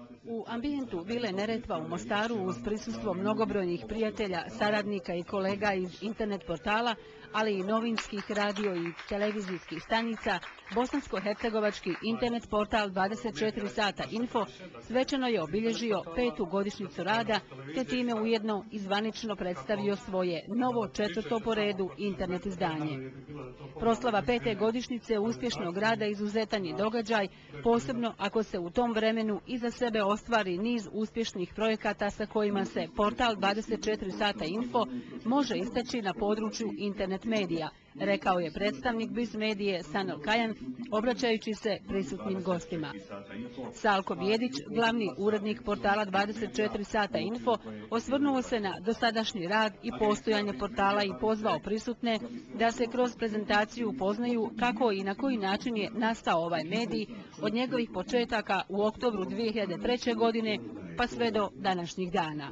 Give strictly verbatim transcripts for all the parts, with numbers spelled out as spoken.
U ambijentu Vile Neretva u Mostaru uz prisustvo mnogobrojnih prijatelja, saradnika i kolega iz internet portala, ali i novinskih radio i televizijskih stanica, bosansko-hercegovački internet portal dvadeset četiri sata info svečano je obilježio petu godišnjicu rada, te time ujedno i zvanično predstavio svoje novo četvrto po redu internet izdanje. Proslava pete godišnjice uspješnog rada izuzetan je događaj, posebno ako se u tom vremenu iza sebe ostvari niz uspješnih projekata sa kojima se portal dvadeset četiri sata info može istaći na području internet medija, rekao je predstavnik Biz Medije Sanel Kajan, obraćajući se prisutnim gostima. Salko Bijedić, glavni urednik portala dvadeset četiri sata info, osvrnuo se na dosadašnji rad i postojanje portala i pozvao prisutne da se kroz prezentaciju upoznaju kako i na koji način je nastao ovaj medij od njegovih početaka u oktobru dvije hiljade treće. godine pa sve do današnjih dana.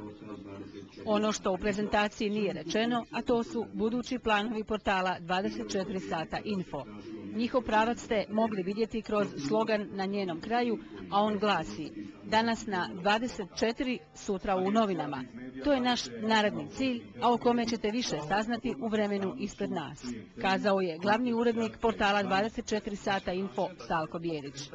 Ono što u prezentaciji nije rečeno, a to su budući planovi portala dvadeset četiri sata info. Njihov pravac ste mogli vidjeti kroz slogan na njenom kraju, a on glasi: danas na dvadeset četiri, sutra u novinama. To je naš naredni cilj, a o kome ćete više saznati u vremenu ispred nas, kazao je glavni urednik portala dvadeset četiri sata info Salko Bijedić.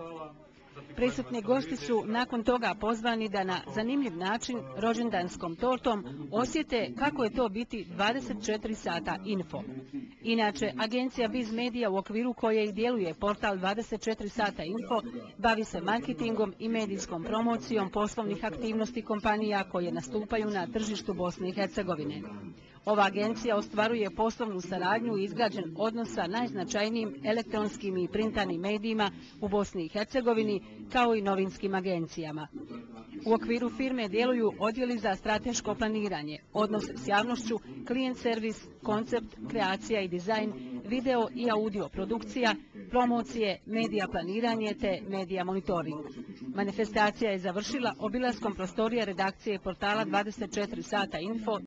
Prisutni gosti su nakon toga pozvani da na zanimljiv način rođendanskom tortom osjete kako je to biti dvadeset četiri sata info. Inače, agencija Biz Medija u okviru koje i djeluje portal dvadeset četiri sata info bavi se marketingom i medijskom promocijom poslovnih aktivnosti kompanija koje nastupaju na tržištu Bosne i Hercegovine. Ova agencija ostvaruje poslovnu saradnju i izgrađen odnos sa najznačajnijim elektronskim i printanim medijima u Bosni i Hercegovini, kao i novinskim agencijama. U okviru firme djeluju odjeli za strateško planiranje, odnos s javnošću, klijent servis, koncept, kreacija i dizajn, video i audio produkcija, promocije, medija planiranje te medija monitoring. Manifestacija je završila obilaskom prostorija redakcije portala dvadeset četiri sata info